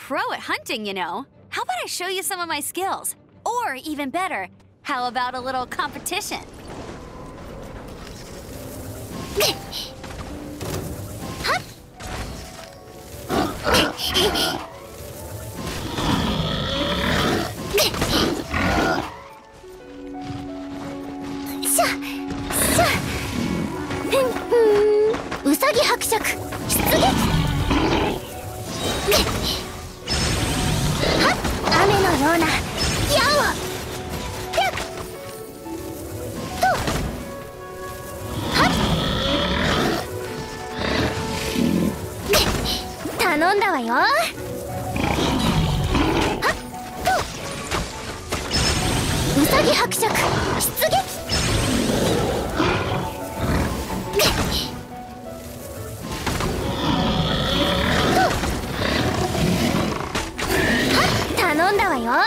pro at hunting, you know. How about I show you some of my skills? Or even better, how about a little competition? うさぎ伯爵出撃。雨のような矢を頼んだわよ。うさぎ伯爵出撃。頼んだわよ。も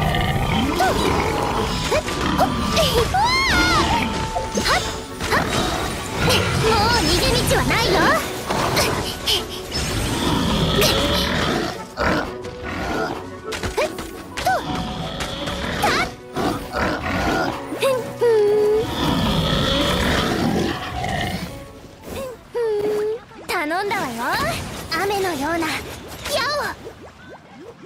う逃げ道はないよ。頼んだわよ。雨のような